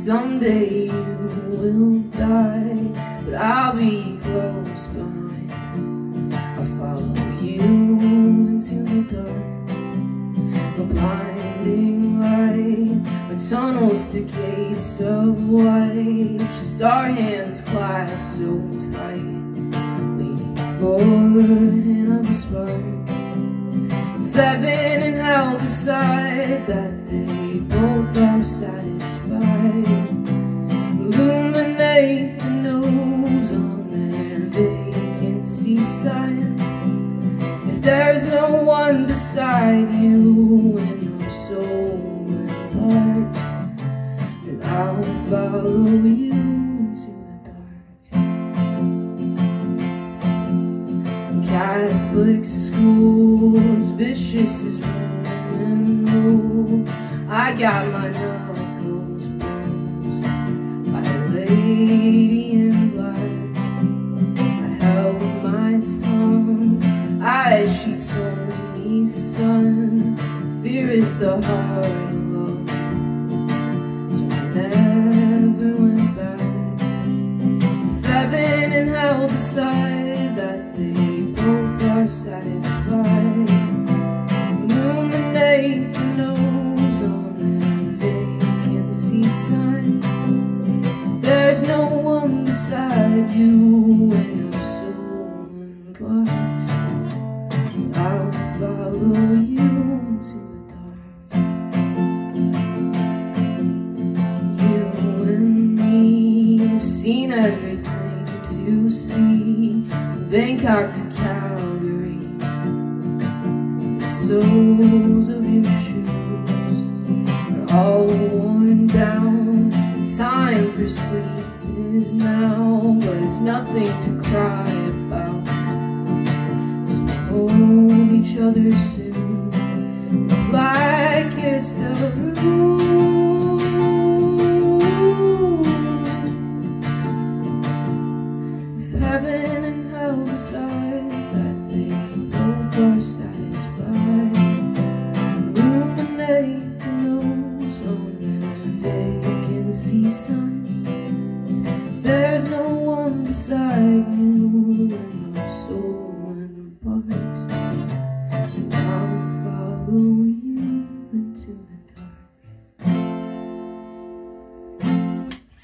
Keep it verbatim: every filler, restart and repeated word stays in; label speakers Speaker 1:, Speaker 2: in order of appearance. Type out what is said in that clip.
Speaker 1: someday you will die, but I'll be close behind. I'll follow you into the dark. No blinding light, but tunnels to gates of white. Just our hands clasped so tight, waiting for a hint of a spark. If heaven and hell decide that they both are satisfied, illuminate the no's on their vacancy signs. If there's no one beside you when your soul embarks, then I'll follow you into the dark. Catholic schools, vicious as Roman rule. I got my knuckles bruised by a lady in black. I held my tongue as she told me, son, fear is the heart of love. So I never went back. If heaven and hell decide that they both are satisfied, illuminate the no's on their vacancy signs. There's no one beside you when your soul embarks. I'll follow you into the dark. You and me have seen everything to see, from Bangkok to Calgary. The soles of your shoes are all worn down. The time for sleep is now, but it's nothing to cry about. Hold each other soon, the blackest of room. If heaven and hell decide that they both are satisfied, illuminate the no's on their vacancy signs. There's no one beside you